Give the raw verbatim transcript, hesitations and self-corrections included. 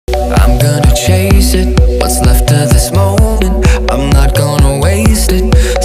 I'm gonna chase it, what's left of this moment, I'm not gonna waste it.